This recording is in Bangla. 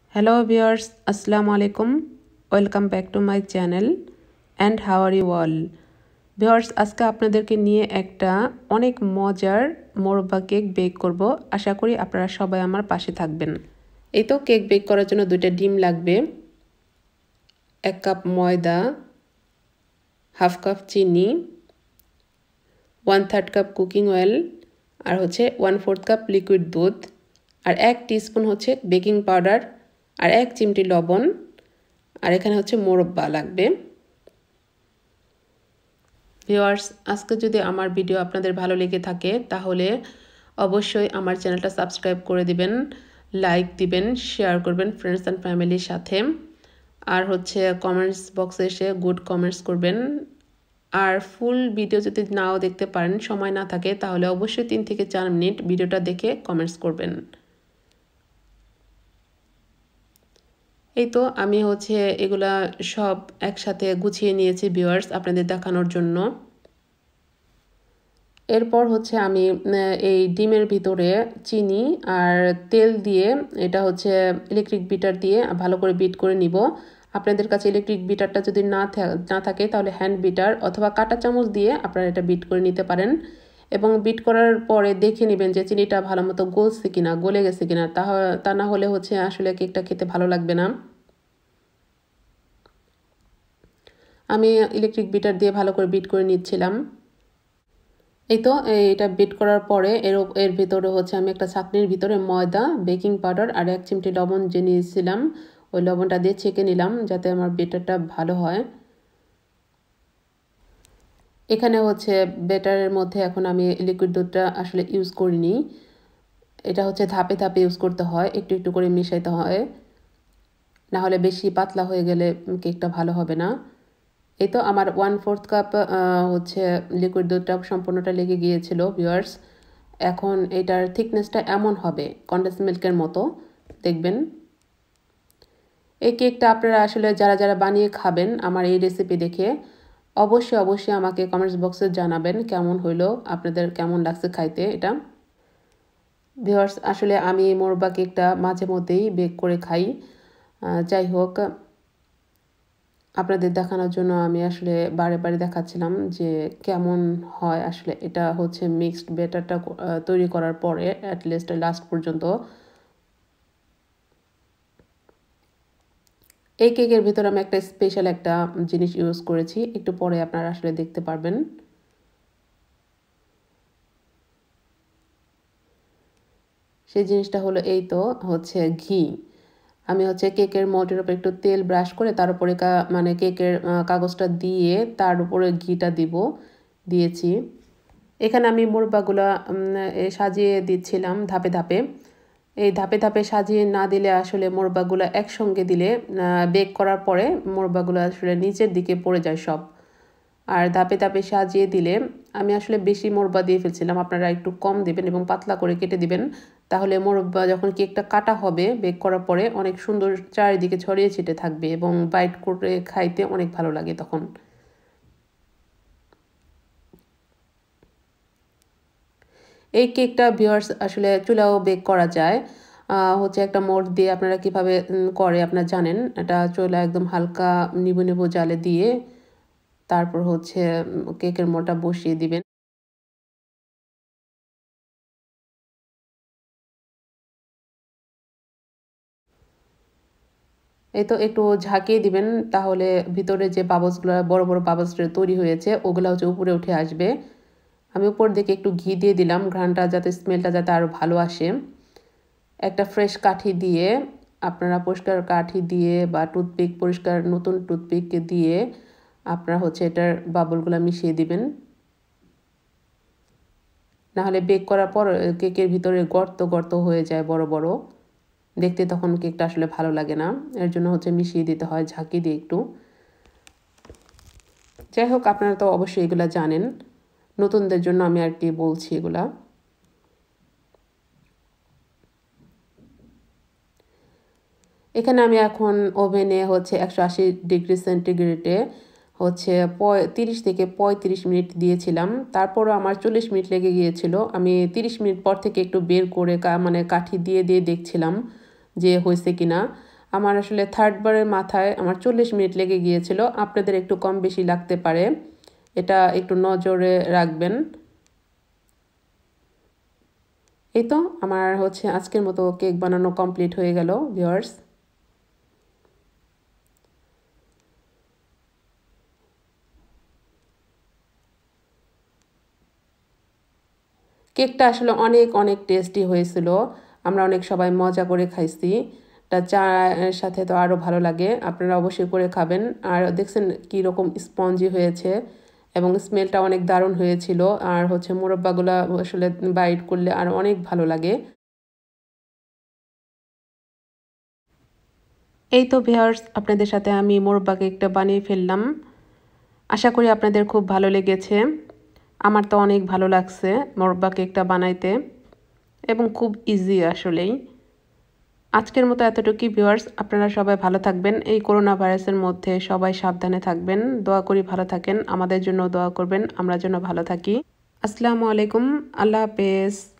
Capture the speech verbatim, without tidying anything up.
Hello viewers, Assalamu alaikum. Welcome back to my channel and how are you all? Viewers, আজকে আপনাদেরকে নিয়ে একটা অনেক মজার মোরব্বা কেক বেক করব। আশা করি আপনারা সবাই আমার পাশে থাকবেন। এই তো কেক বেক করার জন্য দুইটা ডিম লাগবে, এক কাপ ময়দা, হাফ কাপ চিনি, one third cup cooking oil, আর হচ্ছে ওয়ান ফোর্থ কাপ লিকুইড দুধ, আর এক টিস্পুন হচ্ছে বেকিং পাউডার, আর এক চিমটি লবণ, আর এখানে হচ্ছে মোরব্বা লাগবে। ভিউয়ার্স, আজকে যদি আমার ভিডিও আপনাদের ভালো লেগে থাকে তাহলে অবশ্যই আমার চ্যানেলটা সাবস্ক্রাইব করে দিবেন, লাইক দিবেন, শেয়ার করবেন ফ্রেন্ডস অ্যান্ড ফ্যামিলির সাথে, আর হচ্ছে কমেন্টস বক্সে এসে গুড কমেন্টস করবেন। আর ফুল ভিডিও যদি নাও দেখতে পারেন, সময় না থাকে, তাহলে অবশ্যই তিন থেকে চার মিনিট ভিডিওটা দেখে কমেন্টস করবেন। এই তো আমি হচ্ছে এগুলা সব একসাথে গুছিয়ে নিয়েছি ভিউয়ার্স আপনাদের দেখানোর জন্য। এরপর হচ্ছে আমি এই ডিমের ভিতরে চিনি আর তেল দিয়ে, এটা হচ্ছে ইলেকট্রিক বিটার দিয়ে ভালো করে বিট করে নিব। আপনাদের কাছে ইলেকট্রিক বিটারটা যদি না না থাকে তাহলে হ্যান্ড বিটার অথবা কাঁটা চামচ দিয়ে আপনারা এটা বিট করে নিতে পারেন। এবং বিট করার পরে দেখে নেবেন যে চিনিটা ভালো মতো গলছে কিনা, গলে গেছে কিনা, তা তা না হলে হচ্ছে আসলে কেকটা খেতে ভালো লাগবে না। আমি ইলেকট্রিক বিটার দিয়ে ভালো করে বিট করে নিচ্ছিলাম। এই তো এটা বিট করার পরে এর এর ভিতরে হচ্ছে আমি একটা ছাঁকনির ভিতরে ময়দা, বেকিং পাউডার আর এক চিমটি লবণ যে নিয়েছিলাম, ওই লবণটা দিয়ে ছেঁকে নিলাম যাতে আমার বেটারটা ভালো হয়। এখানে হচ্ছে বেটারের মধ্যে এখন আমি লিকুইড দুধটা আসলে ইউজ করিনি, এটা হচ্ছে ধাপে ধাপে ইউজ করতে হয়, একটু একটু করে মিশাইতে হয়, না হলে বেশি পাতলা হয়ে গেলে কেকটা ভালো হবে না। এই তো আমার ওয়ান ফোর্থ কাপ হচ্ছে লিকুইড দুধটা সম্পূর্ণটা লেগে গিয়েছিল ভিউয়ার্স। এখন এটার থিকনেসটা এমন হবে কনডেন্স মিল্কের মতো, দেখবেন। এই কেকটা আপনারা আসলে যারা যারা বানিয়ে খাবেন আমার এই রেসিপি দেখে অবশ্যই অবশ্যই আমাকে কমেন্টস বক্সে জানাবেন কেমন হইলো, আপনাদের কেমন লাগছে খাইতে এটা। ভিউয়ার্স, আসলে আমি মোরব্বা কেকটা মাঝে মধ্যেই বেক করে খাই। যাই হোক, আপনাদের দেখানোর জন্য আমি আসলে বারে বারে দেখাচ্ছিলাম যে কেমন হয়। আসলে এটা হচ্ছে মিক্সড ব্যাটারটা তৈরি করার পরে অ্যাটলিস্ট লাস্ট পর্যন্ত। এই কেকের ভিতরে আমি একটা স্পেশাল একটা জিনিস ইউজ করেছি, একটু পরে আপনারা আসলে দেখতে পারবেন। সেই জিনিসটা হলো এই তো হচ্ছে ঘি। আমি হচ্ছে কেকের মোল্ডের উপর একটু তেল ব্রাশ করে তার উপরে মানে কেকের কাগজটা দিয়ে তার উপরে ঘিটা দিব দিয়েছি। এখানে আমি মোরব্বাগুলো সাজিয়ে দিচ্ছিলাম ধাপে ধাপে। এই ধাপে ধাপে সাজিয়ে না দিলে আসলে মোরব্বাগুলো একসঙ্গে দিলে বেক করার পরে মোরব্বাগুলো আসলে নিচের দিকে পড়ে যায় সব। আর ধাপে ধাপে সাজিয়ে দিলে, আমি আসলে বেশি মোরব্বা দিয়ে ফেলছিলাম, আপনারা একটু কম দিবেন এবং পাতলা করে কেটে দিবেন, তাহলে মোরব্বা যখন কেকটা কাটা হবে বেক করার পরে অনেক সুন্দর চারিদিকে ছড়িয়ে ছিটে থাকবে এবং বাইট করে খাইতে অনেক ভালো লাগে তখন। এই কেকটা ভিউয়ার্স আসলে চুলাও বেক করা যায়, হচ্ছে একটা মোল্ড দিয়ে আপনারা কিভাবে করে আপনারা জানেন। এটা চুলা একদম হালকা নিবু নিবু জালে দিয়ে তারপর হচ্ছে কেকের মোল্ডটা বসিয়ে দিবেন। এই তো একটু ঝাঁকিয়ে দিবেন, তাহলে ভিতরে যে বাবলসগুলো বড় বড় বাবলসটা তৈরি হয়েছে ওগুলো হচ্ছে উপরে উঠে আসবে। আমি উপর দিকে একটু ঘি দিয়ে দিলাম, ঘ্রাণটা যাতে স্মেলটা যাতে আরও ভালো আসে। একটা ফ্রেশ কাঠি দিয়ে, আপনারা পরিষ্কার কাঠি দিয়ে বা টুথপিক, পরিষ্কার নতুন টুথপিক দিয়ে আপনারা হচ্ছে এটার বাবলগুলো মিশিয়ে দিবেন, নাহলে বেক করার পর কেকের ভিতরে গর্ত গর্ত হয়ে যায় বড় বড়, দেখতে তখন কেকটা আসলে ভালো লাগে না। এর জন্য হচ্ছে মিশিয়ে দিতে হয় ঝাঁকি দিয়ে একটু। যাই হোক, আপনারা তো অবশ্যই এগুলা জানেন, নতুনদের জন্য আমি আর কি বলছি এগুলা। এখানে আমি এখন ওভেনে হচ্ছে একশো আশি ডিগ্রি সেন্টিগ্রেডে হচ্ছে তিরিশ থেকে পঁয়ত্রিশ মিনিট দিয়েছিলাম, তারপরও আমার চল্লিশ মিনিট লেগে গিয়েছিল। আমি তিরিশ মিনিট পর থেকে একটু বের করে মানে কাঠি দিয়ে দিয়ে দেখছিলাম যে হয়েছে কিনা। আমার আসলে থার্ড বারের মাথায় আমার চল্লিশ মিনিট লেগে গিয়েছিল। আপনাদের একটু কম বেশি লাগতে পারে, এটা একটু নজরে রাখবেন। এই তো আমার হচ্ছে আজকের মতো কেক বানানো কমপ্লিট হয়ে গেল ভিউয়ার্স। কেকটা আসলে অনেক অনেক টেস্টি হয়েছিল, আমরা অনেক সবাই মজা করে খাইছি। তা চায়ের সাথে তো আরও ভালো লাগে, আপনারা অবশ্যই করে খাবেন। আর দেখছেন কীরকম স্পঞ্জি হয়েছে এবং স্মেলটা অনেক দারুণ হয়েছিল। আর হচ্ছে মুরব্বাগুলো আসলে বাইট করলে আর অনেক ভালো লাগে। এই তো ভিউয়ার্স, আপনাদের সাথে আমি মুরব্বা কেকটা বানিয়ে ফেললাম। আশা করি আপনাদের খুব ভালো লেগেছে। আমার তো অনেক ভালো লাগছে মুরব্বা কেকটা বানাইতে এবং খুব ইজি আসলেই। আজকের মতো এতটুকুই ভিউয়ার্স, আপনারা সবাই ভালো থাকবেন। এই করোনা ভাইরাসের মধ্যে সবাই সাবধানে থাকবেন, দোয়া করি ভালো থাকেন, আমাদের জন্য দোয়া করবেন, আমরা যেন ভালো থাকি। আসসালামু আলাইকুম, আল্লাহ হাফেজ।